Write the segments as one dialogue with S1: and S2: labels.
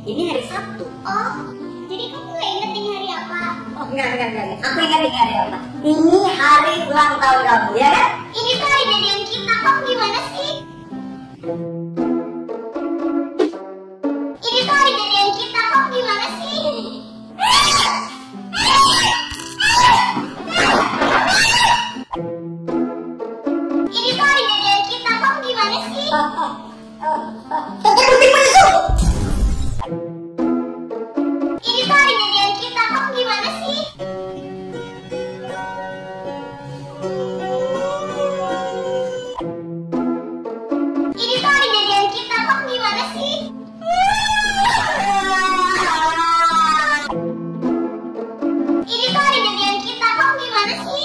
S1: Ini hari Sabtu.
S2: Oh, jadi kamu nggak inget ini hari apa?
S1: Oh, enggak. Aku ingat ini hari apa. Ini hari ulang tahun kamu, ya kan?
S2: Ini tuh hari jadian kita. Kamu gimana sih? Ini tuh hari jadian kita. Kamu gimana sih? Ini tuh hari jadian kita. Kamu gimana sih? Ini tuh hari jadian kita. Kamu gimana sih? Ini tuh hari jadian kita. Kamu gimana sih? Ini tuh hari jadian kita. Kamu gimana sih?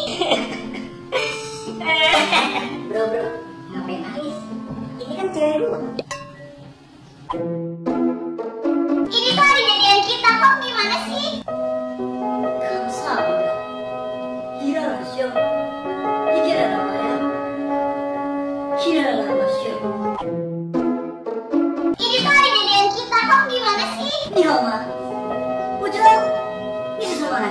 S1: Bro, ngapain nangis? Ini kan cewek lu.
S2: Ini tuh hari jadian kita. Kamu gimana sih?
S1: 감사합니다. 일어나시오. 일어나봐요. 일어나시오.
S2: Ini tuh hari jadian kita. Kamu gimana sih?
S1: 니엄마. 우정. 미수성아.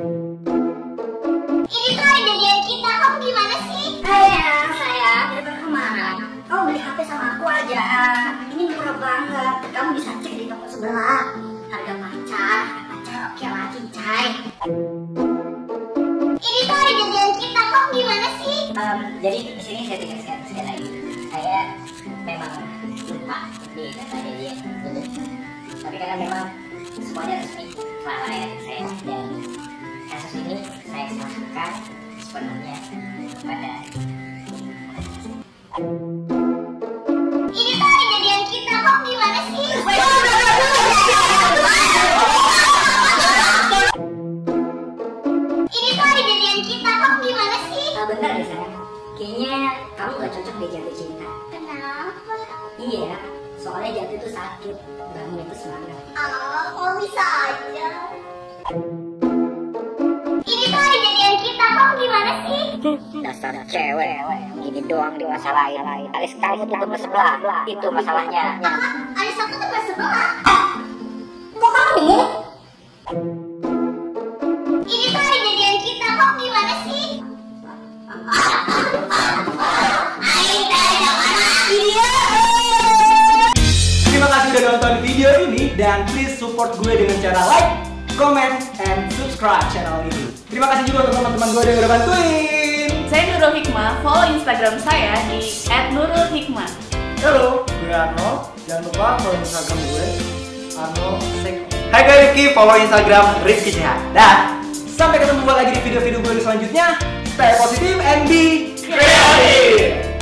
S2: Ini tuh hari jadian kita. Kamu gimana sih?
S1: Sayang, kita kemana? Kamu beli HP sama aku aja. Ini murah banget. Kamu bisa cek di toko sebelah. Harga pacar oke lah cincai.
S2: Ini tuh hari jadian kita. Kamu gimana sih?
S1: Jadi di sini saya tegaskan sekali lagi. Saya memang lupa di katanya dia. Tapi karena memang semuanya resmi kelalaian saya dan kasus ini saya serahkan sepenuhnya kepada.
S2: Ini tuh hari jadian kita. Kamu gimana sih? Ini tuh hari jadian kita. Kamu gimana sih?
S1: Bentar ya sayang. Kayaknya kamu gak cocok deh jatuh cinta.
S2: Kenapa?
S1: Iya, soalnya jatuh itu sakit, bangun itu semangat.
S2: Oh, bisa aja. Ini tuh hari jadian kita. Kamu gimana sih?
S1: Dasar cewek, gini doang dimasalahin. Alis kamu tuh temen sebelah, itu masalahnya.
S2: Alis aku tuh sebelah.
S1: Kok kamu?
S2: Ini tuh hari jadian kita. Kamu gimana sih?
S3: Terima kasih udah nonton video ini dan please support gue dengan cara like, comment, and subscribe channel ini. Terima kasih juga untuk teman-teman gue yang udah bantuin.
S4: Saya Nurul Hikmah, follow Instagram saya di @nurulhikmah.
S3: Halo, gue Arno. Jangan lupa follow Instagram gue, Arno Seko. Hai gue Rifki, follow Instagram Rifki Sehat. Dan sampai ketemu lagi di video-video gue selanjutnya. Stay positive and be creative.